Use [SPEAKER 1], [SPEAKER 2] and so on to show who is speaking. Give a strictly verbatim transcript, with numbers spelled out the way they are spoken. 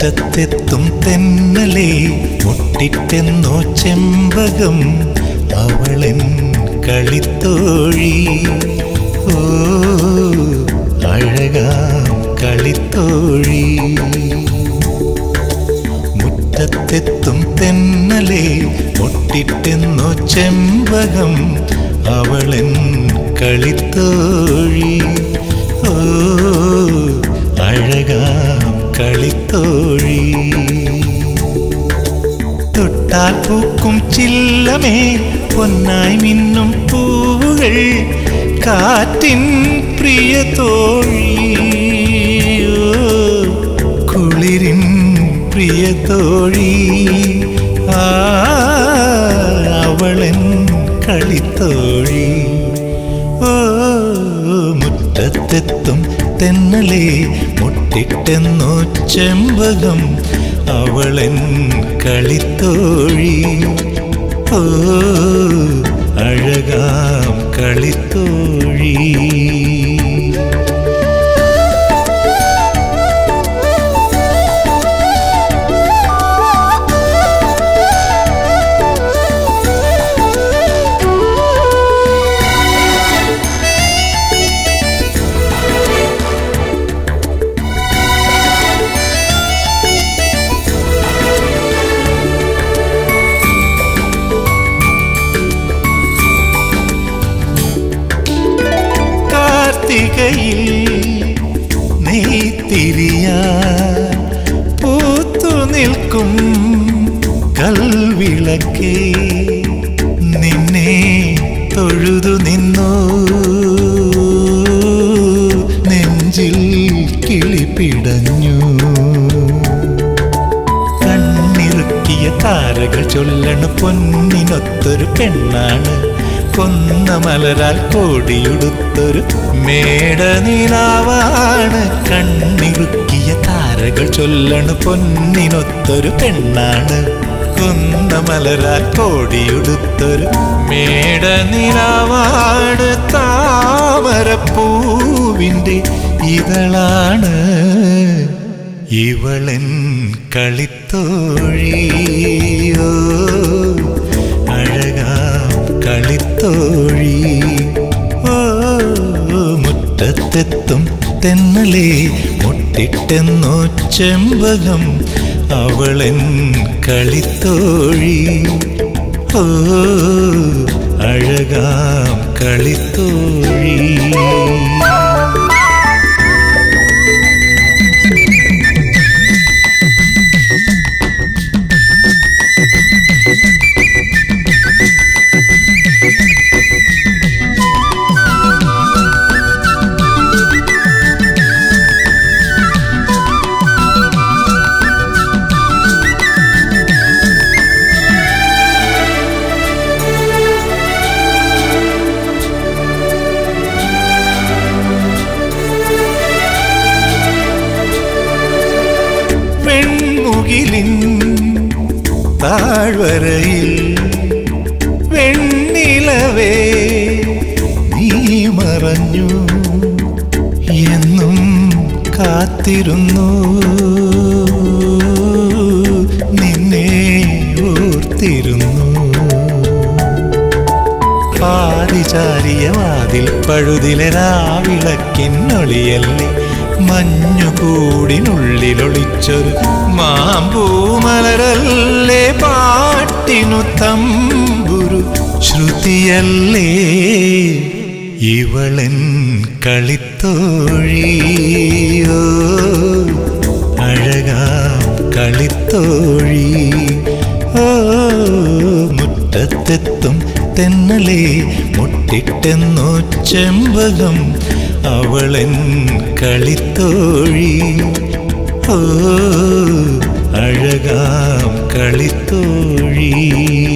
[SPEAKER 1] മുറ്റത്തെത്തും തെന്നലേ മുട്ടിട്ടെന്നോ ചെമ്പകം അവളെൻ കളിത്തോഴി. ഓ അഴകാം കളിത്തോഴി. മുറ്റത്തെത്തും തെന്നലേ മുട്ടിട്ടെന്നോ ചെമ്പകം അവളെൻ കളിത്തോഴി. ഓ അഴകാം കളിത്തോഴി. തൊട്ടാൽ പൂക്കും ചില്ലമേ പൊന്നായി മിന്നും പൂവുകൾ കാറ്റിൻ പ്രിയ തോഴി. കുളിരിൻ പ്രിയ തോഴി. ആ അവളെൻ കളിത്തോഴി. ഓ മുറ്റത്തെത്തും തെന്നലേ മുട്ടിട്ടെന്നോ ചെമ്പകം അവളെൻ കളിത്തോഴി. ഓ അഴകാം കളിത്തോഴി. നെയ്ത്തിരിയാൻ പൂത്തു നിൽക്കും കൽവിളക്കേ നിന്നെ തൊഴുതു നിന്നു നെഞ്ചിൽ കിളിപിടഞ്ഞു. കണ്ണിറുക്കിയ താരകൾ ചൊല്ലണ പൊന്നിനൊത്തൊരു പെണ്ണാണ് കൊന്ന മലരാൽ കോടിയുടുത്തൊരു മേടനിലാവാണ്. കണ്ണിറുക്കിയ താരകൾ ചൊല്ലണു പൊന്നിനൊത്തൊരു പെണ്ണാണ് കൊന്ന മലരാൽ കോടിയുടുത്തൊരു മേടനിലാവാണ്. താമരപ്പൂവിൻ്റെ ഇതളാണ് ഇവളെൻ കളിത്തോഴിയോ. അഴകാം കളിത്തോഴി. ഓ മുറ്റത്തെത്തും തെന്നലേ മുട്ടിട്ടെന്നോ ചെമ്പകം അവളെൻ കളിത്തോഴി. ഓ അഴകാം കളിത്തോഴി. താഴ്വരയിൽ വെണ്ണിലവേ നീ മറഞ്ഞു എന്നും കാത്തിരുന്നു നിന്നെ ഓർത്തിരുന്നു. പാതിചാരിയ വാതിൽ പഴുതിലെ രാവിളക്കിന്നൊളിയല്ലേ മഞ്ഞുകൂടിനുള്ളിലൊളിച്ചൊരു മാമ്പൂമലരല്ലേ പാട്ടിനു തമ്പുരു ശ്രുതിയല്ലേ ഇവളെൻ കളിത്തോഴിയോ. അഴകാം കളിത്തോഴി. ഓ മുറ്റത്തെത്തും തെന്നലേ മുട്ടിട്ടെന്നോ ചെമ്പകം അവളെൻ കളിത്തോഴി. ഓ അഴകാം കളിത്തോഴി.